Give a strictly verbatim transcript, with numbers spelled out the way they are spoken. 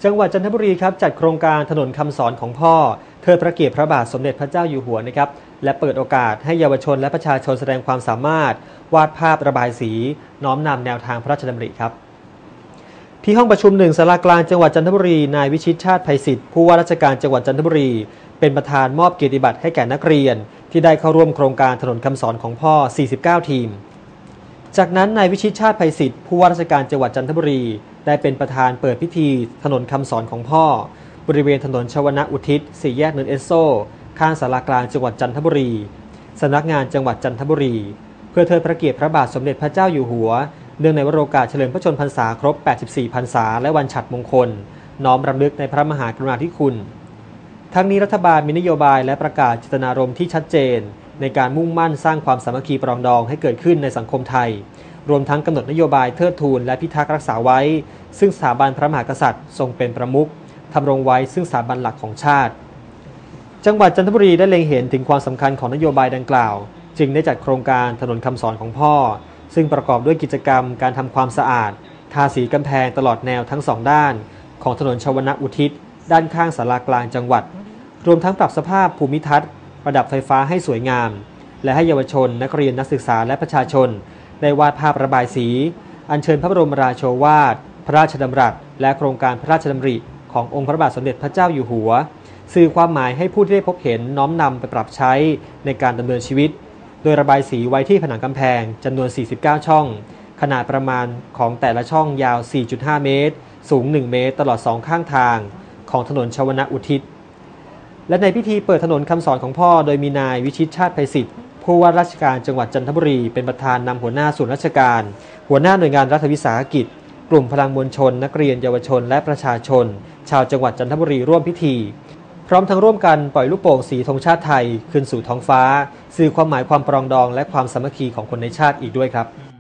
จังหวัดจันทบุรีครับจัดโครงการถนนคำสอนของพ่อเทิดพระเกียรติพระบาทสมเด็จพระเจ้าอยู่หัวนะครับและเปิดโอกาสให้เยาวชนและประชาชนแสดงความสามารถวาดภาพระบายสีน้อมนำแนวทางพระราชดำริครับที่ห้องประชุมหนึ่งศาลากลางจังหวัดจันทบุรีนายวิชิตชาติไพศิษฐ์ผู้ว่าราชการจังหวัดจันทบุรีเป็นประธานมอบเกียรติบัตรให้แก่นักเรียนที่ได้เข้าร่วมโครงการถนนคำสอนของพ่อสี่สิบเก้าทีมจากนั้นนายวิชิตชาติไพศิษฐ์ผู้ว่าราชการจังหวัดจันทบุรีได้เป็นประธานเปิดพิธีถนนคำสอนของพ่อบริเวณถนนชวนะอุทิศสี่แยกเนินเอสโซข้างศาลากลางจังหวัดจันทบุรีสำนักงานจังหวัดจันทบุรีเพื่อเทิดพระเกียรติพระบาทสมเด็จพระเจ้าอยู่หัวเนื่องในวโรกาสเฉลิมพระชนมพรรษาครบแปดสิบสี่พรรษาและวันฉัตรมงคลน้อมรำลึกในพระมหากรุณาธิคุณทั้งนี้รัฐบาลมีนโยบายและประกาศเจตนารมณ์ที่ชัดเจนในการมุ่งมั่นสร้างความสามัคคีปรองดองให้เกิดขึ้นในสังคมไทยรวมทั้งกำหนดนโยบายเทิดทูนและพิทักษ์รักษาไว้ซึ่งสถาบันพระมหากษัตริย์ทรงเป็นประมุขทำรงไว้ซึ่งสถาบันหลักของชาติจังหวัดจันทบุรีได้เล็งเห็นถึงความสำคัญของนโยบายดังกล่าวจึงได้จัดโครงการถนนคำสอนของพ่อซึ่งประกอบด้วยกิจกรรมการทำความสะอาดทาสีกำแพงตลอดแนวทั้งสองด้านของถนนชวนะอุทิศด้านข้างศาลากลางจังหวัดรวมทั้งปรับสภาพภูมิทัศน์ประดับไฟฟ้าให้สวยงามและให้เยาวชนนักเรียนนักศึกษาและประชาชนได้วาดภาพระบายสีอัญเชิญพระบรมราโชวาทพระราชดำรัสและโครงการพระราชดำริขององค์พระบาทสมเด็จพระเจ้าอยู่หัวสื่อความหมายให้ผู้ที่ได้พบเห็นน้อมนำไปปรับใช้ในการดำเนินชีวิตโดยระบายสีไว้ที่ผนังกำแพงจำนวนสี่สิบเก้าช่องขนาดประมาณของแต่ละช่องยาว สี่จุดห้า เมตรสูงหนึ่งเมตรตลอดสองข้างทางของถนนชวนะอุทิศและในพิธีเปิดถนนคำสอนของพ่อโดยมีนายวิชิตชาติไพศิษฐ์ผู้ว่าราชการจังหวัดจันทบุรีเป็นประธานนำหัวหน้าส่วนราชการหัวหน้าหน่วยงานรัฐวิสาหกิจกลุ่มพลังมวลชนนักเรียนเยาวชนและประชาชนชาวจังหวัดจันทบุรีร่วมพิธีพร้อมทั้งร่วมกันปล่อยลูกโป่งสีธงชาติไทยขึ้นสู่ท้องฟ้าสื่อความหมายความปรองดองและความสามัคคีของคนในชาติอีกด้วยครับ